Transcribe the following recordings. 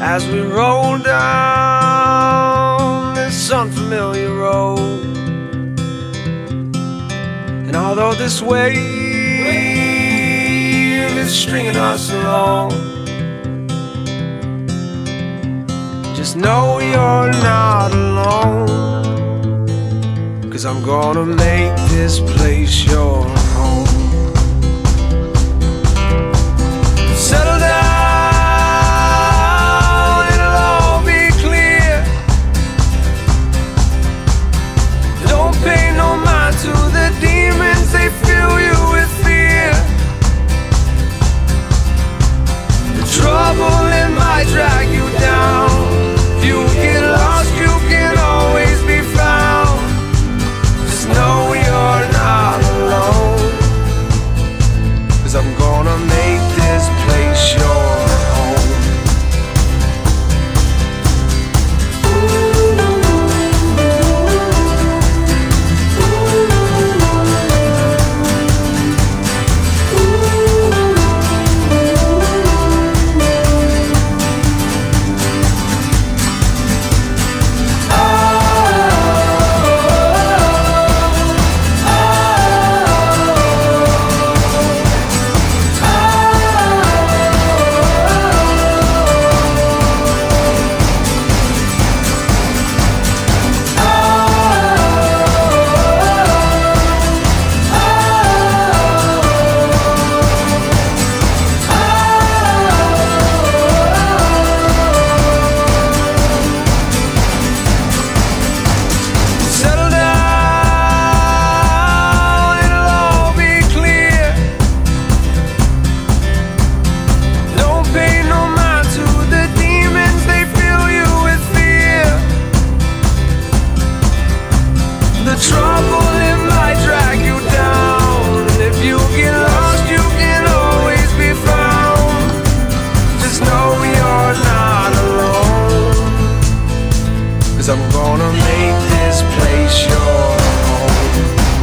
as we roll down this unfamiliar road. And although this wave is stringing us along, just know you're not alone, 'cause I'm gonna make this place your home. Settle down, it'll all be clear. Don't pay no mind to the demons, they fill you with fear. The trouble, it might drag you down. If you get lost, you can always be found. Just know you're not alone, 'cause I'm gonna make this place your home. I'm gonna make this place your home.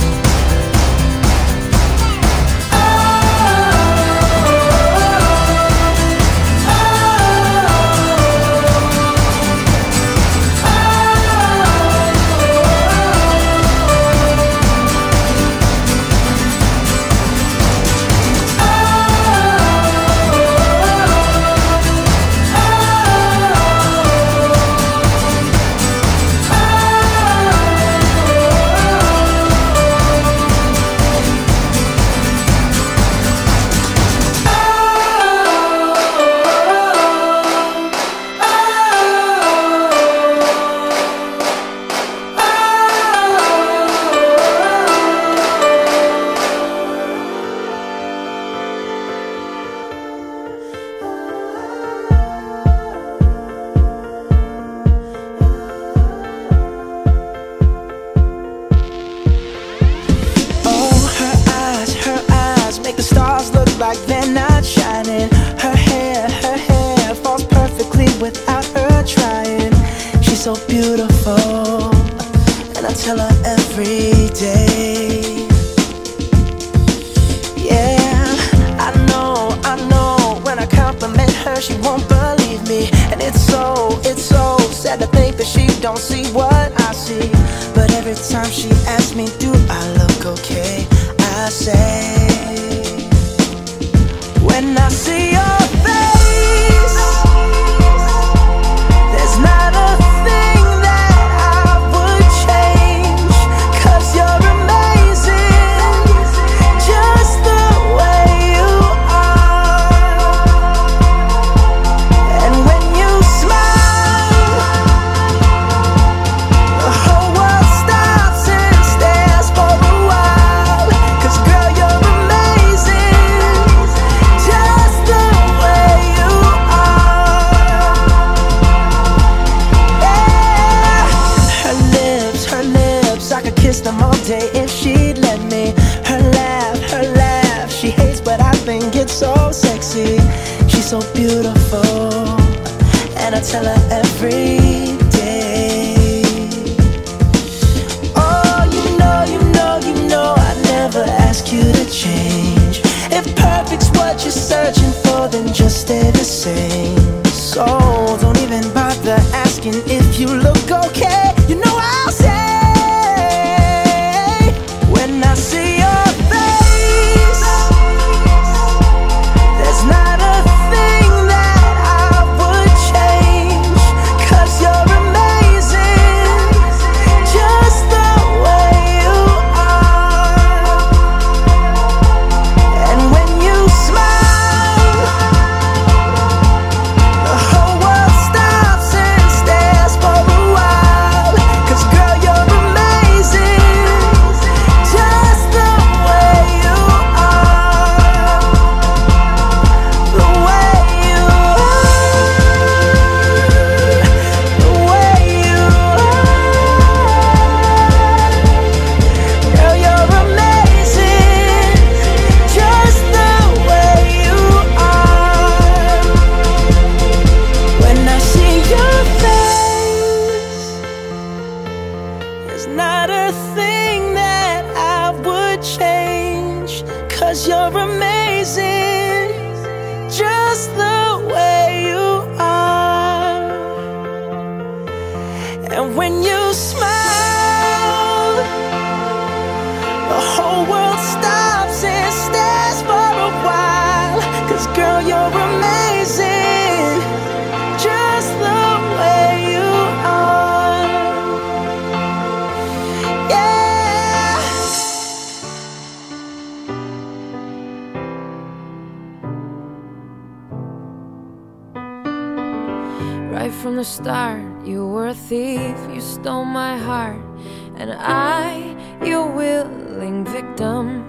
Like they're not shining. Her hair falls perfectly without her trying. She's so beautiful, and I tell her every day. Yeah, I know, when I compliment her, she won't believe me. And it's so sad to think that she don't see what I see. But every time she asks me, do I look okay, I say, when I see your face, there's not a thing that I would change, 'cause you're amazing, just the way you are. And when you smile, the whole world stops and stares for a while, 'cause girl, you're amazing, just the way you are. Yeah. Her lips, I could kiss them all day if she'd let me. Her laugh, she hates but I think it's so sexy. She's so beautiful, and I tell her every day. Oh, you know I never ask you to change. If perfect's what you're searching for, then just stay the same. So don't Right from the start, you were a thief, you stole my heart, and I, your willing victim.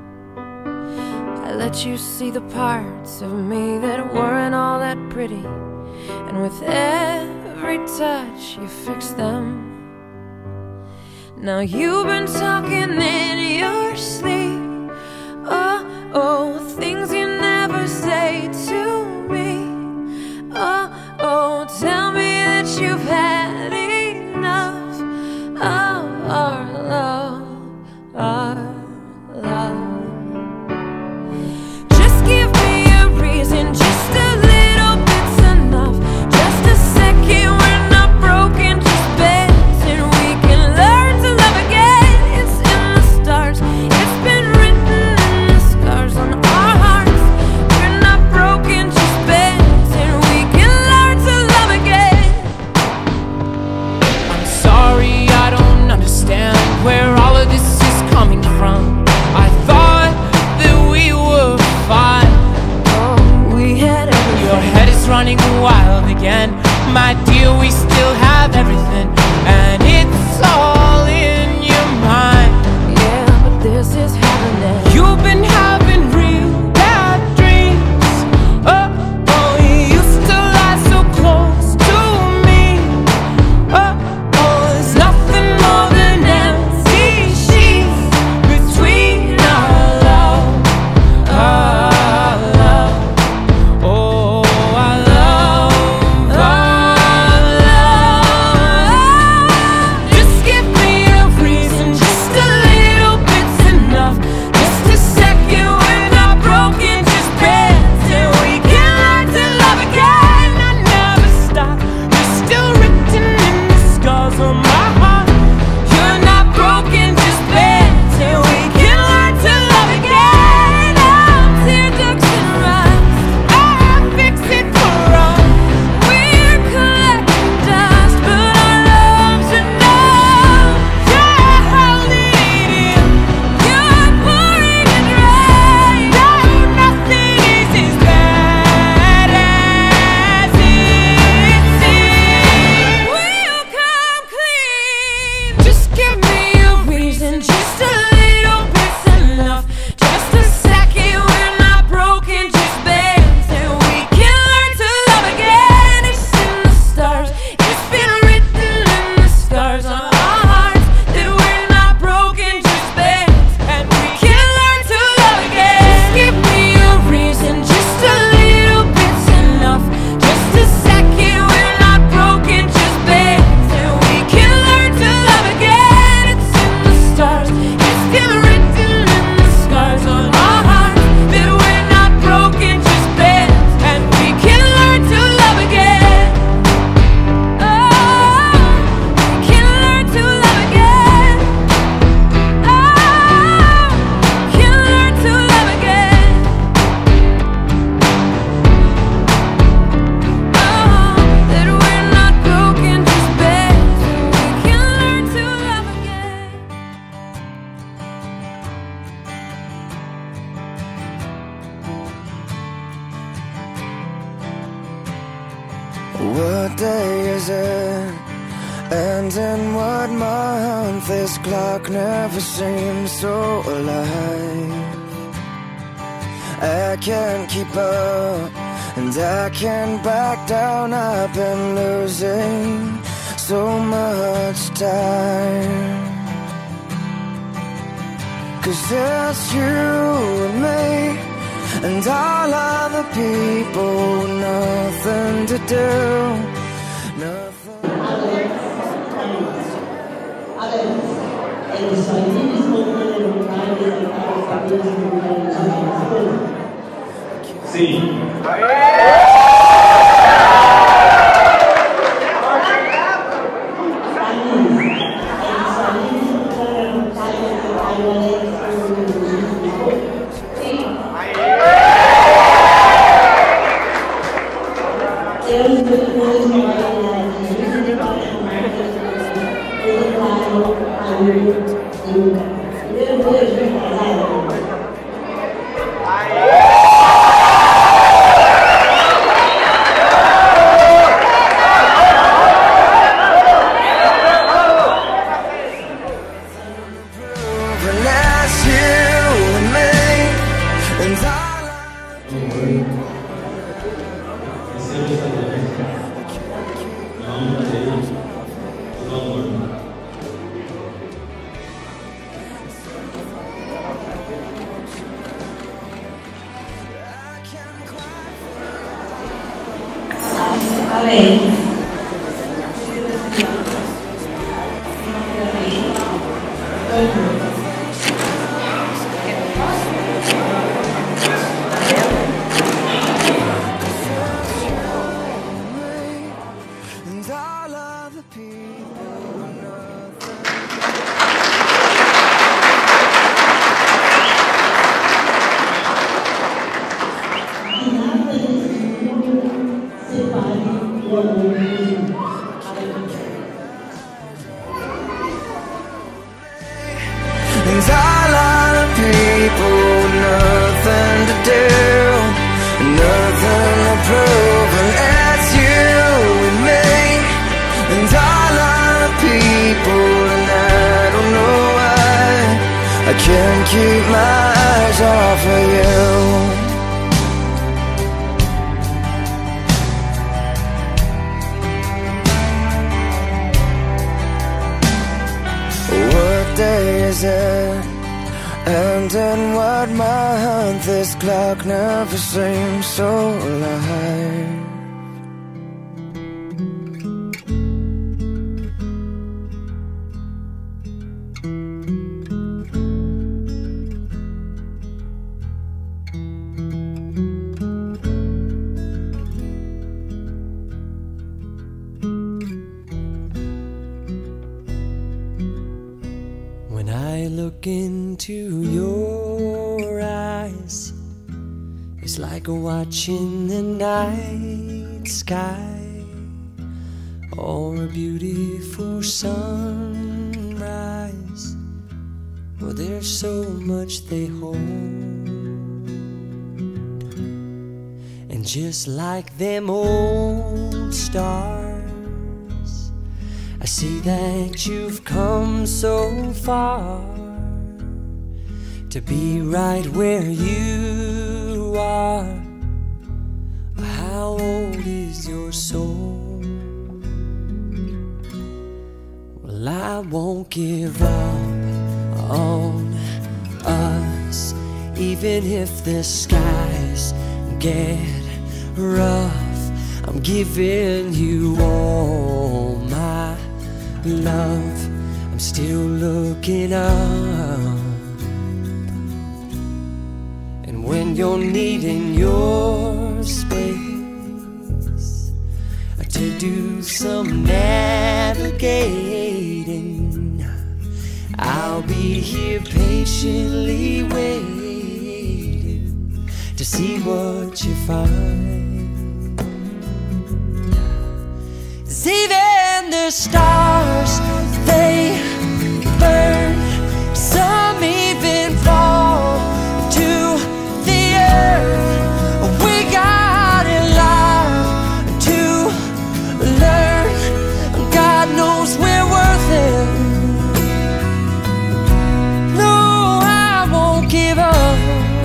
I let you see the parts of me that weren't all that pretty, and with every touch you fixed them. Now you've been talking in your sleep, oh, oh, things you never say to me. Oh, oh, tell me that you've had enough of our love, our love. Just give me a reason, just a little bit's enough. Just a second, we're not broken, just bends, and we can learn to love again. It's in the stars, it's been written in the scars on our hearts. We're not broken, just bends, and we can learn to love again. I'm sorry, I don't understand where all of this is coming from. I thought that we were fine. Oh, we had everything. Your head is running wild again. My dear, we still have everything, and it's all in your mind. Yeah, but this is happening. You've been having real bad dreams. Oh, oh, you used to lie so close to me. Oh, oh, there's nothing more than empty sheets between our love, our love. Oh, our love, our love. Just give me a reason, just a little bit's enough. Just a second, we're not broken, just bends, and we can learn to love again. I never stop, you're still written in the scars on my heart. You're not broken, just bends, and we can learn to love again. I'll tear ducts and rise, I'll fix it for us. We're collecting dust, but our love's enough. You're holding it in, you're pouring it right. No, nothing is as bad as it seems. We'll come clean. Just give me a reason, just a little bit's enough. Just a second, we're not broken, just bends, and we can learn to love again. It's in the stars, it's been written in the scars on our hearts that we're not broken, just bends, and we can learn to love again. Just give me a reason, just a little bit's enough. Just a second, we're not broken, just bends, and we can learn to love again. It's in the stars, it's been written in the scars on our hearts that we're not broken, just bends, and we can learn to love again. Oh, we can learn to love again. Oh, we can learn to love again. Oh, that we're not broken, just bends, and we can learn to love again. What day is it? And in what month? This clock never seems so alive. I can't keep up, and I can't back down. I've been losing so much time. 'Cause it's you and me, and all other people, nothing to do, nothing. Sì. And all of the people know and all of the people, nothing to do, nothing to prove, and it's you and me. And all of the people, and I don't know why I can't keep my eyes off of you. What day is it? And in what month? This clock never seems so alive. When I look into your eyes, it's like watching the night sky or a beautiful sunrise. Well, there's so much they hold, and just like them old stars, I see that you've come so far to be right where you are. How old is your soul? Well, I won't give up on us, even if the skies get rough. I'm giving you all my love. I'm still looking up, and when you're needing your space to do some navigating, I'll be here patiently waiting to see what you find. 'Cause even the stars, they burn, some even fall to the earth. We got a lot to learn. God knows we're worth it. No, I won't give up.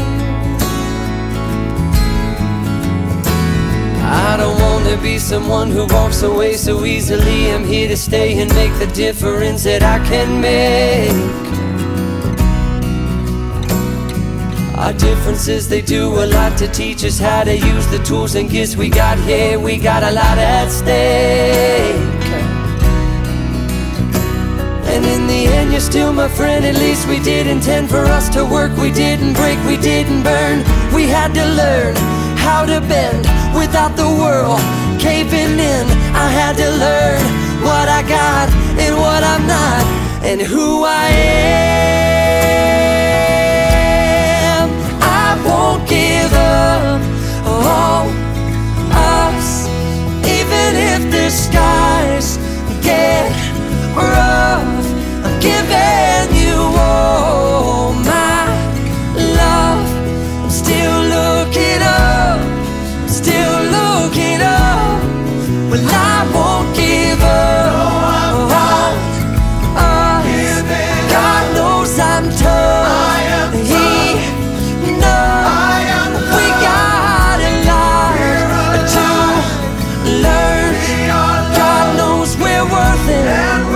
I don't want to be someone who walks away so easily. I'm here to stay and make the difference that I can make. Our differences, they do a lot to teach us how to use the tools and gifts we got here. We got a lot at stake, and in the end you're still my friend. At least we did intend for us to work. We didn't break, we didn't burn. We had to learn how to bend without the world caving in. I had to learn what I got and what I'm not, and who I am. I won't give up on us, even if the skies get rough. I'm giving you all my love. I'm still looking up, still looking up. Well, I won't give up on us. God knows I'm tough. He knows we got a lot to learn. God knows we're worth it.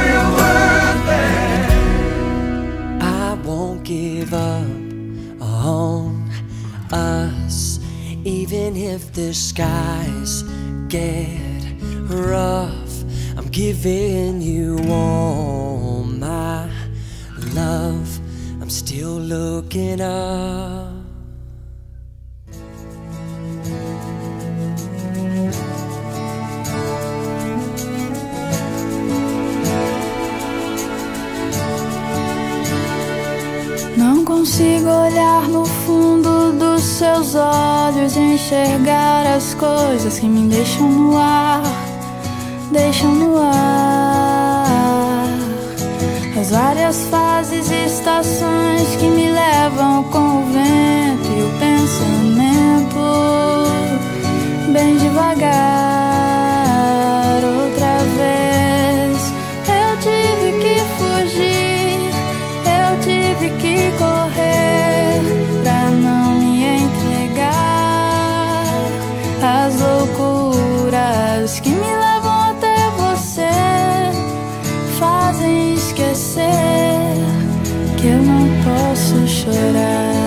I won't give up on us, even if the skies get rough. I'm giving you all my love. I'm still looking up. Não consigo olhar no fundo dos seus olhos e enxergar as coisas que me deixam no ar, deixam no ar. As várias fases e estações que me levam com o vento e o pensamento bem devagar. Outra vez eu tive que fugir, eu tive que correr pra não me entregar às loucuras que me levam até você. Fazem esquecer que eu não posso chorar.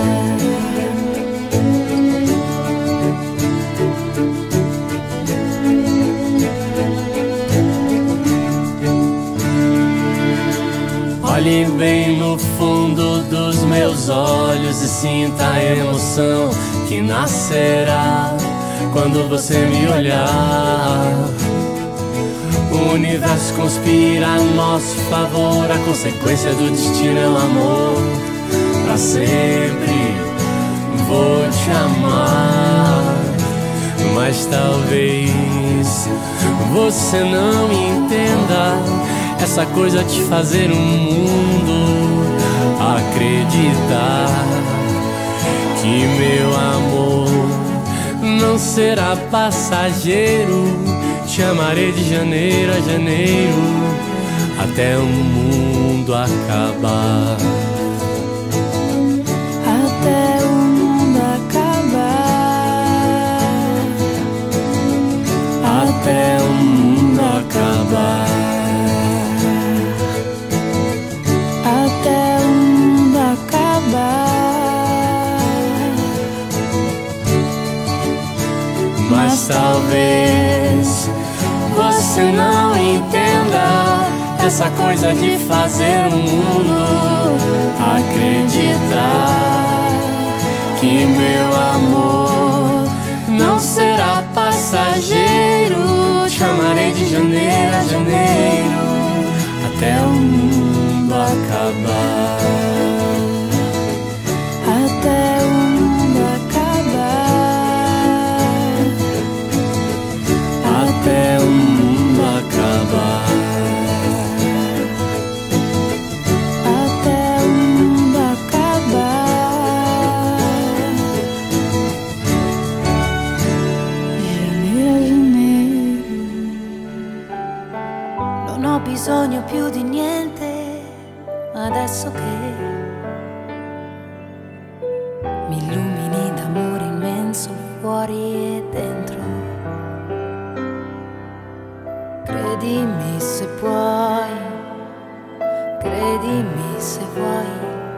Olhe bem no fundo dos meus olhos e sinta a emoção que nascerá quando você me olhar. O universo conspira a nosso favor, a consequência do destino é o amor. Pra sempre vou te amar, mas talvez você não entenda essa coisa de fazer o mundo acreditar que meu amor não será passageiro. Te amarei de janeiro a janeiro até o mundo acabar. Até o mundo acabar. Até o mundo acabar. Até o mundo acabar. Mas talvez você não entenda essa coisa de fazer o mundo acreditar que meu amor não será passageiro. Te amarei de janeiro a janeiro até o mundo acabar. Até o mundo acabar. Até o mundo acabar. Até o mundo acabar. Janeiro a janeiro. Non ho bisogno più di niente adesso che mi illumini d'amore immenso fuori e dentro. Credimi se puoi, credimi se vuoi,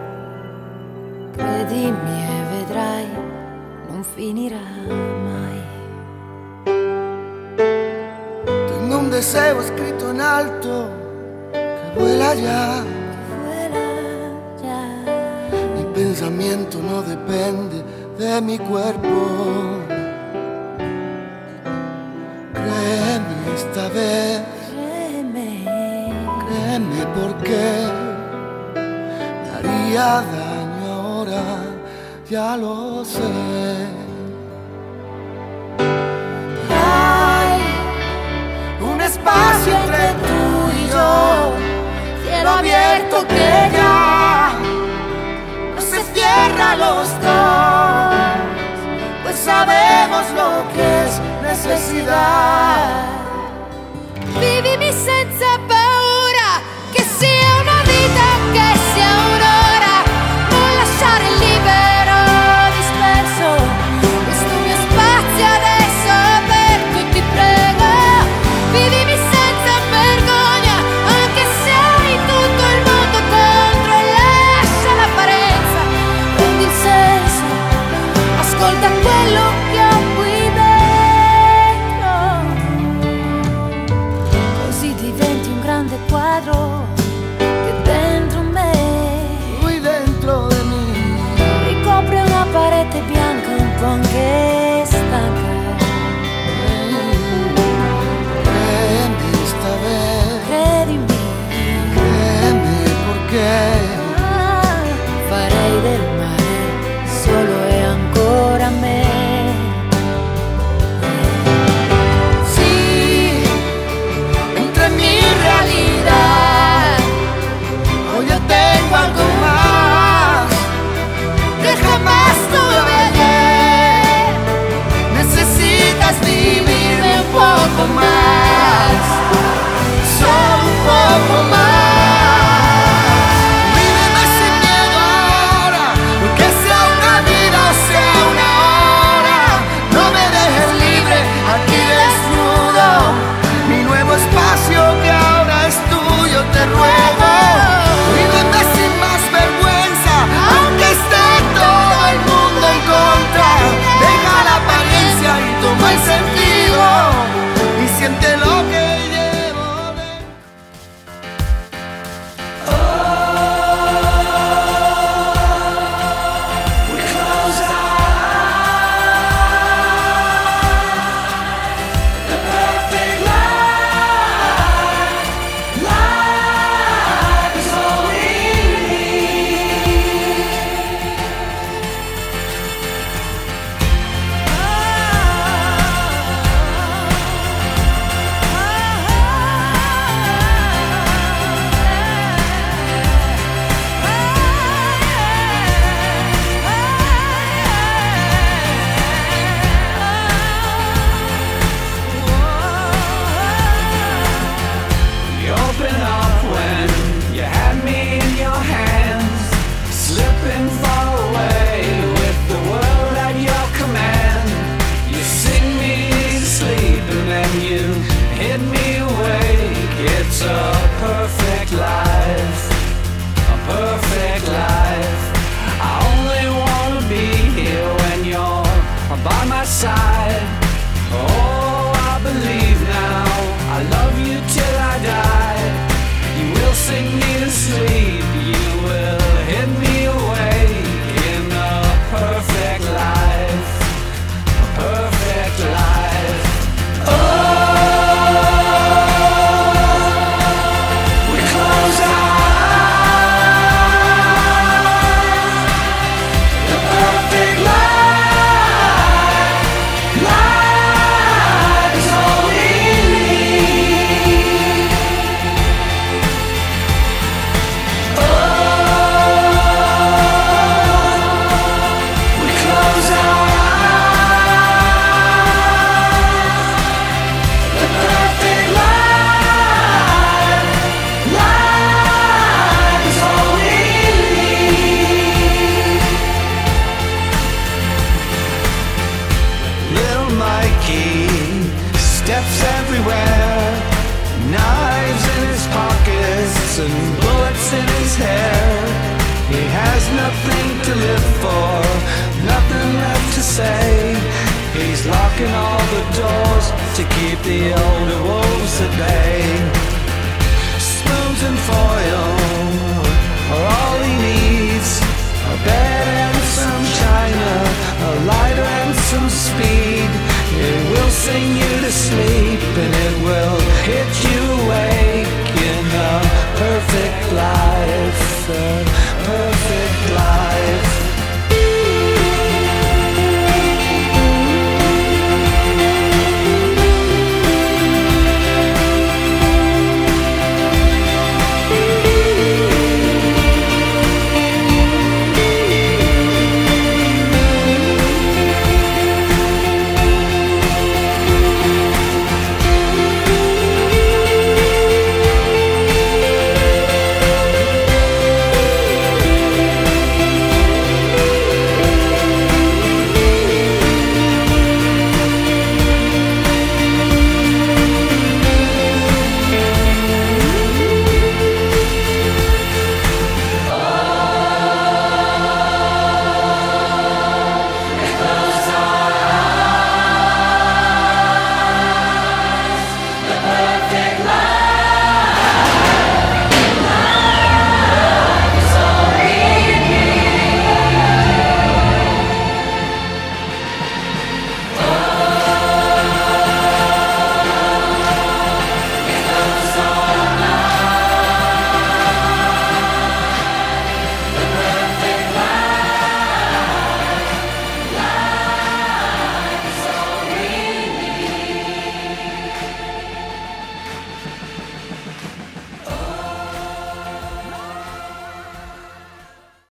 credimi e vedrai, non finirà mai. Tengo un deseo escrito en alto que vuela ya. Mi pensamiento no depende de mi cuerpo. Créeme esta vez, créeme porque me haría daño ahora, ya lo sé. Hay un espacio entre tú y yo, cielo abierto que ya no se cierra a los dos, pues sabemos lo que es necesidad. Vivimi senza paura, che sia una vita, che sia un'ora, non lasciare libero, disperso questo mio spazio adesso aperto e ti prego. Vivimi senza vergogna, anche se hai tutto il mondo contro e lascia l'apparenza, prendi il senso, ascolta quello che ho qui dentro. hit me awake. It's a perfect life, a perfect life. I only wanna be here when you're by my side. Oh, I believe now, I love you till I die. You will sing me to sleep, you will hit me awake. In a perfect life, a perfect life. Steps everywhere, knives in his pockets and bullets in his hair. He has nothing to live for, nothing left to say. He's locking all the doors to keep the older wolves at bay. Spoons and foil are all he needs. A bed and some china, a lighter and some speed. It will sing you to sleep and it